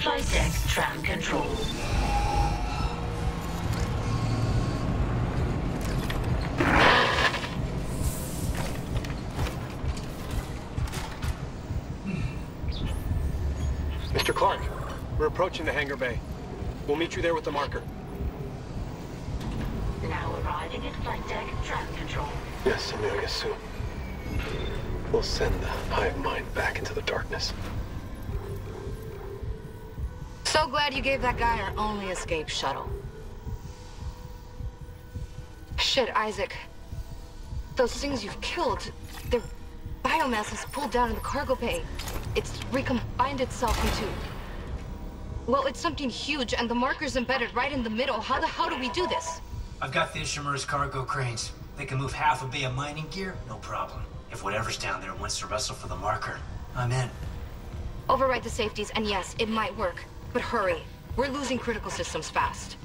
Flight deck tram control. Mr. Clark, we're approaching the hangar bay. We'll meet you there with the marker. Now arriving at flight deck tram control. Yes, Amelia, soon. We'll send the hive mind back into the darkness. So glad you gave that guy our only escape shuttle. Shit, Isaac. Those things you've killed, their biomass is pulled down in the cargo bay. It's recombined itself into... Well, it's something huge, and the marker's embedded right in the middle. How the hell do we do this? I've got the Ishimura's cargo cranes. They can move half a bay of mining gear, no problem. If whatever's down there wants to wrestle for the marker, I'm in. Override the safeties, and yes, it might work. But hurry. We're losing critical systems fast.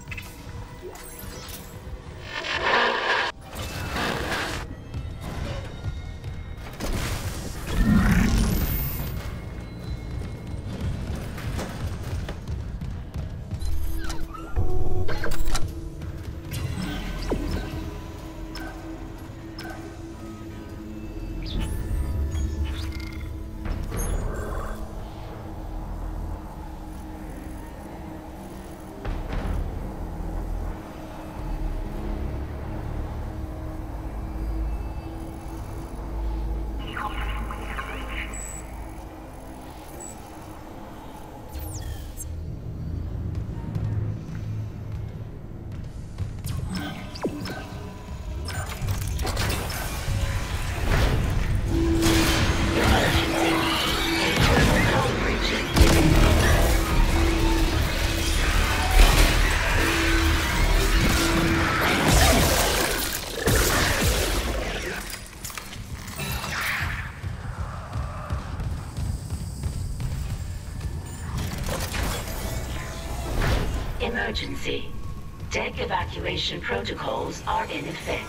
Emergency. Deck evacuation protocols are in effect.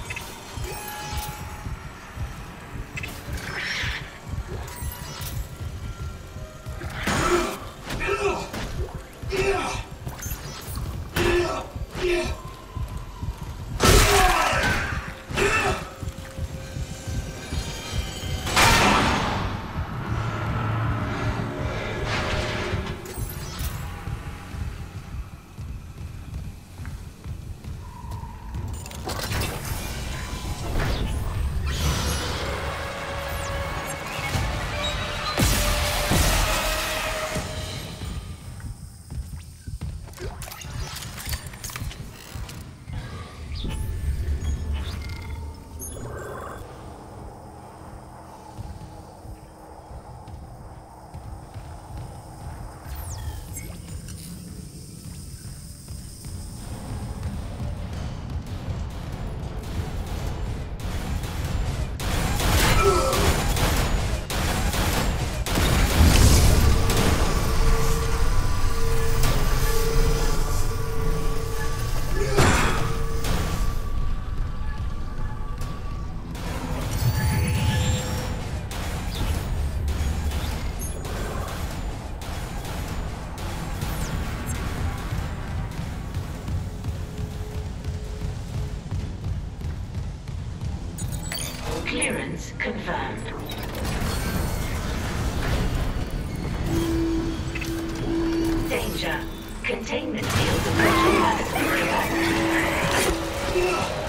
Clearance confirmed. Danger. Containment field approaching atmospheric capacity.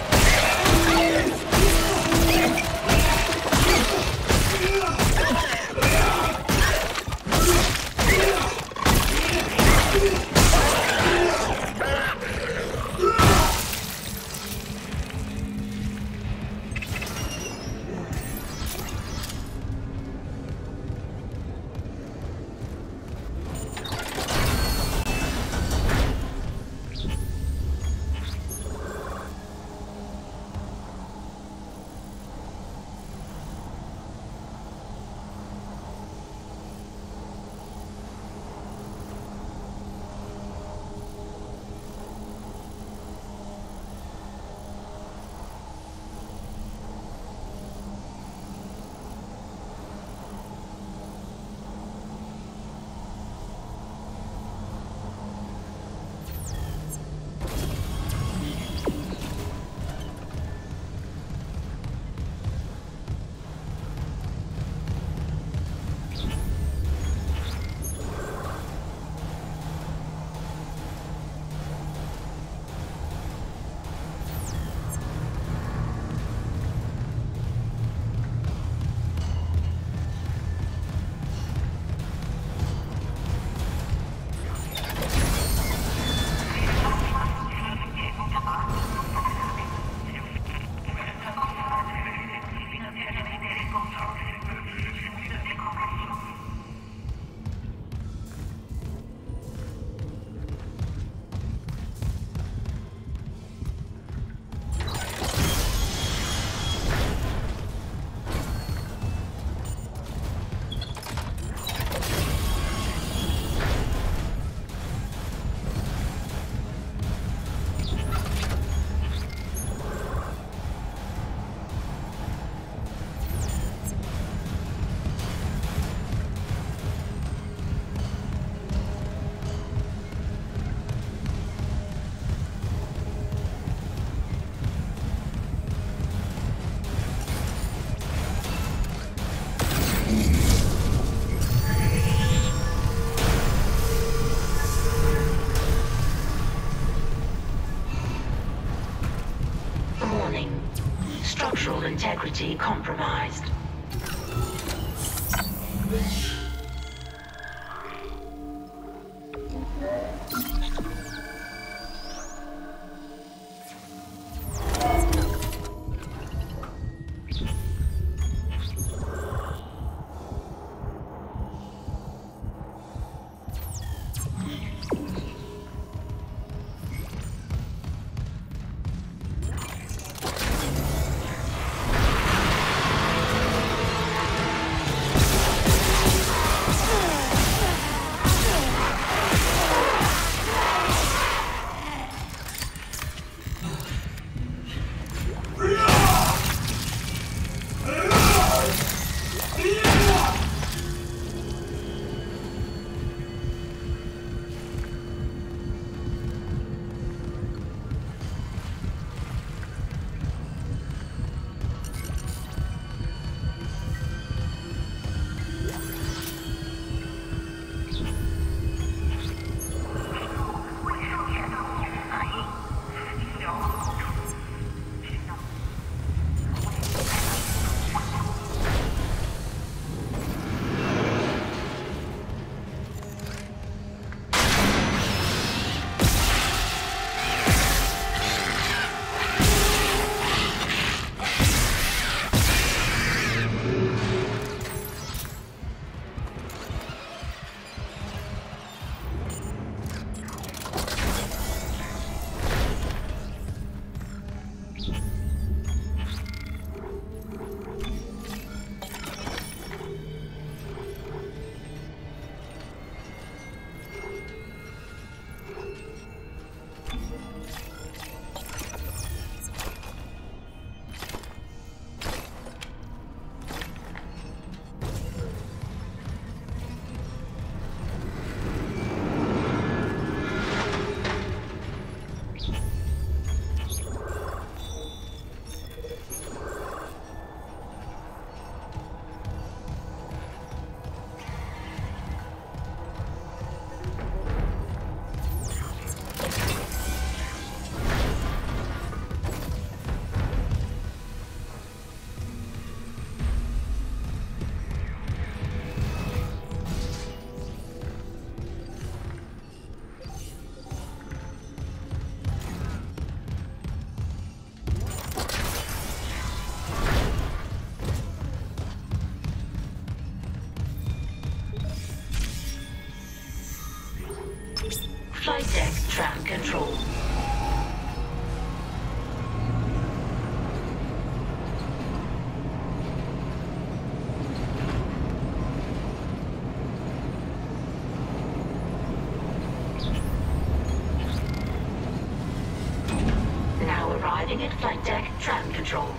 integrity compromised. Flight deck tram control. Now arriving at flight deck tram control.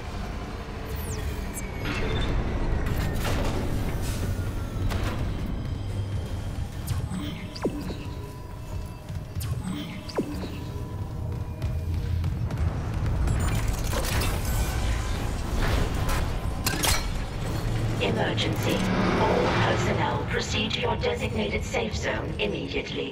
Emergency. All personnel proceed to your designated safe zone immediately.